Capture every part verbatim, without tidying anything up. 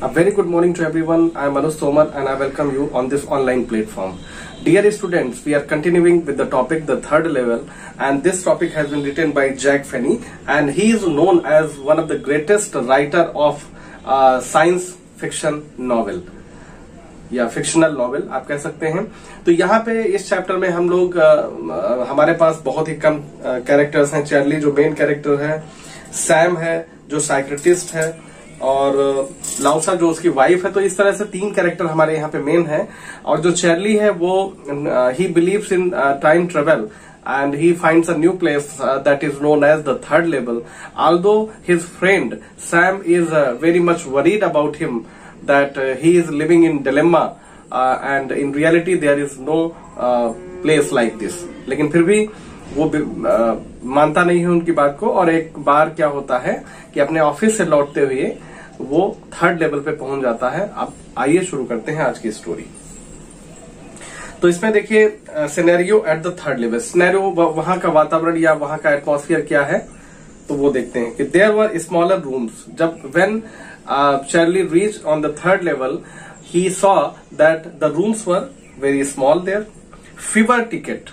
A very good morning to everyone. I am Manoj Tomar and I welcome you on this online platform. Dear students, we are continuing with the topic the third level, and this topic has been written by Jack Finney, and he is known as one of the greatest writer of uh, science fiction novel या fictional novel आप कह सकते हैं। तो यहाँ पे इस chapter में हम लोग आ, हमारे पास बहुत ही कम कैरेक्टर्स हैं। चार्ली जो मेन कैरेक्टर है, सैम है जो साइकियाट्रिस्ट है, और लाउसा जो उसकी वाइफ है। तो इस तरह से तीन कैरेक्टर हमारे यहाँ पे मेन है। और जो चार्ली है वो ही believes in time travel and he finds a new place uh, that is known as the third level. Although his friend Sam is uh, very much worried about him, that uh, he is living in dilemma uh, and in reality there is no uh, place like this. लेकिन फिर भी वो uh, मानता नहीं है उनकी बात को। और एक बार क्या होता है कि अपने ऑफिस से लौटते हुए वो थर्ड लेवल पे पहुंच जाता है। अब आइए शुरू करते हैं आज की स्टोरी। तो इसमें देखिए scenario at the third level. Scenario वहां का वातावरण या वहां का एटमॉस्फेयर क्या है, तो वो देखते हैं कि देयर वर स्मॉलर रूम्स। जब when Charlie reach on the third level he saw that the rooms were very small there. Fewer ticket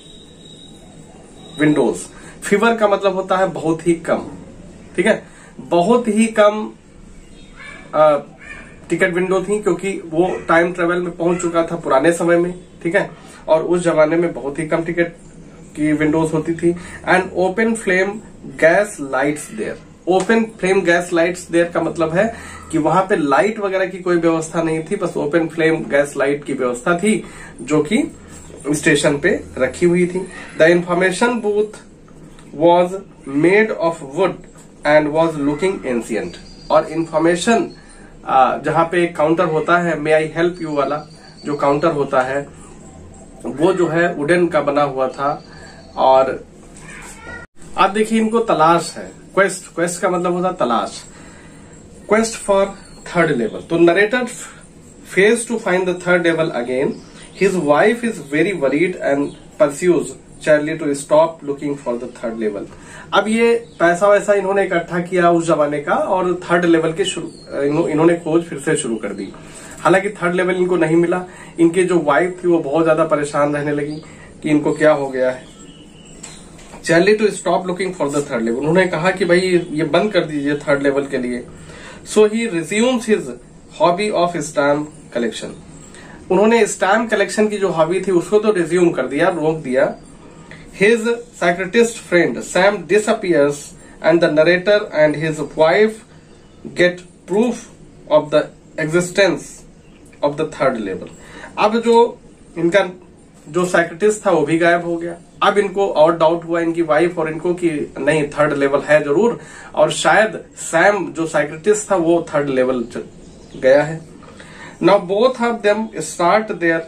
windows. Fewer का मतलब होता है बहुत ही कम, ठीक है, बहुत ही कम uh, टिकट विंडो थी, क्योंकि वो टाइम ट्रेवल में पहुंच चुका था पुराने समय में, ठीक है, और उस जमाने में बहुत ही कम टिकट की विंडोज होती थी। And open flame gas lights there. Open flame gas lights there का मतलब है कि वहां पे लाइट वगैरह की कोई व्यवस्था नहीं थी, बस ओपन फ्लेम गैस लाइट की व्यवस्था थी जो कि स्टेशन पे रखी हुई थी। The information booth was made of wood and was looking ancient. और इंफॉर्मेशन जहां पे एक काउंटर होता है, मे आई हेल्प यू वाला जो काउंटर होता है, वो जो है वुडन का बना हुआ था। और आप देखिए इनको तलाश है, क्वेस्ट। क्वेस्ट का मतलब होता तलाश, क्वेस्ट फॉर थर्ड लेवल। तो narrator fails to find the third level again. His wife is very worried and persuades Charlie to stop looking for the third level. अब ये पैसा वैसा इन्होंने इकट्ठा किया उस जमाने का, और थर्ड लेवल के शुरू इन्होंने खोज फिर से शुरू कर दी। हालांकि थर्ड लेवल इनको नहीं मिला। इनकी जो वाइफ थी वो बहुत ज्यादा परेशान रहने लगी कि इनको क्या हो गया है। Charlie to stop looking for the third level. उन्होंने कहा कि भाई ये बंद कर दीजिए थर्ड लेवल के लिए। So he resumes his hobby of stamp collection. उन्होंने स्टैम्प कलेक्शन की जो हॉबी थी उसको तो रिज्यूम कर दिया, रोक दिया। His psychiatrist friend Sam disappears and the narrator and his wife get proof of the existence of the third level. अब जो इनका जो साइकियाट्रिस्ट था वो भी गायब हो गया। अब इनको और डाउट हुआ इनकी वाइफ और इनको कि नहीं थर्ड लेवल है जरूर, और शायद सैम जो साइकियाट्रिस्ट था वो थर्ड लेवल गया है। Now both of them start their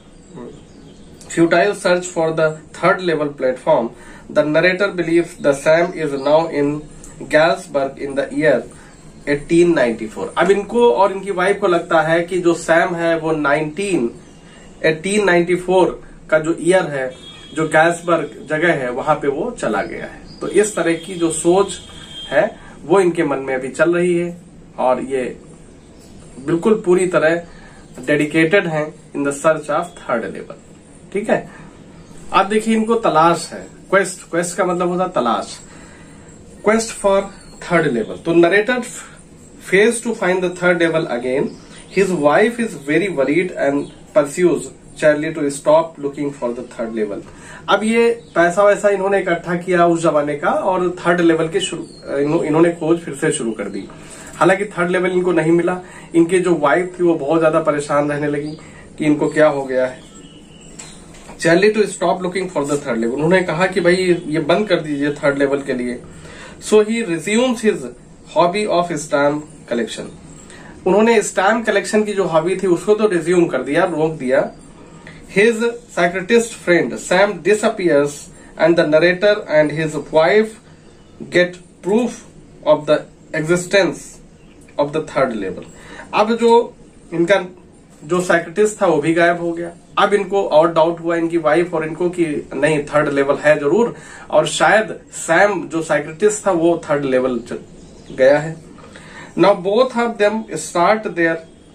futile search for the third level platform. The narrator believes the Sam is now in Galsburg in the year eighteen ninety-four. अब इनको और इनकी wife को लगता है कि जो सैम है वो eighteen ninety-four का जो ईयर है, जो गैल्सबर्ग जगह है, वहां पे वो चला गया है। तो इस तरह की जो सोच है वो इनके मन में अभी चल रही है, और ये बिल्कुल पूरी तरह डेडिकेटेड हैं in the search of third level, ठीक है। आप देखिए इनको तलाश है, क्वेस्ट। क्वेस्ट का मतलब होता तलाश, क्वेस्ट फॉर थर्ड लेवल। तो narrator fails to find the third level again. His wife is very worried and persuades Charlie to stop looking for the third level. अब ये पैसा वैसा इन्होंने इकट्ठा किया उस जमाने का, और थर्ड लेवल के शुरू इन्होंने खोज फिर से शुरू कर दी। हालांकि थर्ड लेवल इनको नहीं मिला। इनकी जो वाइफ थी वो बहुत ज्यादा परेशान रहने लगी कि इनको क्या हो गया है। Charlie to stop looking for the third level. उन्होंने कहा कि भाई ये बंद कर दीजिए थर्ड लेवल के लिए। So he resumes his hobby of stamp collection. उन्होंने स्टैम्प कलेक्शन की जो हॉबी थी उसको तो रिज्यूम कर दिया, रोक दिया। His psychiatrist friend Sam disappears and the narrator and his wife get proof of the existence of the third level. अब जो इनका जो साइकियाट्रिस्ट था वो भी गायब हो गया। अब इनको और डाउट हुआ इनकी वाइफ और इनको कि नहीं थर्ड लेवल है जरूर, और शायद सैम जो साइकियाट्रिस्ट था वो थर्ड लेवल गया है। Now both of them start their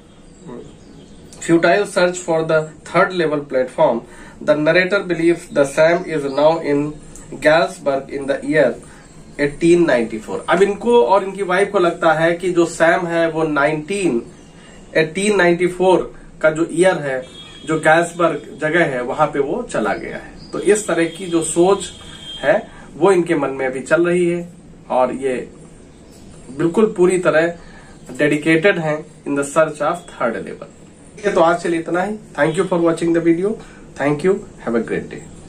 futile search for the third level platform. The narrator believes the Sam is now in Galesburg in the year eighteen ninety-four. अब इनको और इनकी wife को लगता है कि जो सैम है वो eighteen ninety-four का जो ईयर है, जो गैल्सबर्ग जगह है, वहां पे वो चला गया है। तो इस तरह की जो सोच है वो इनके मन में अभी चल रही है और ये बिल्कुल पूरी तरह डेडिकेटेड हैं in the search of third level. तो आज के लिए इतना ही। Thank you for watching the video. Thank you. Have a great day.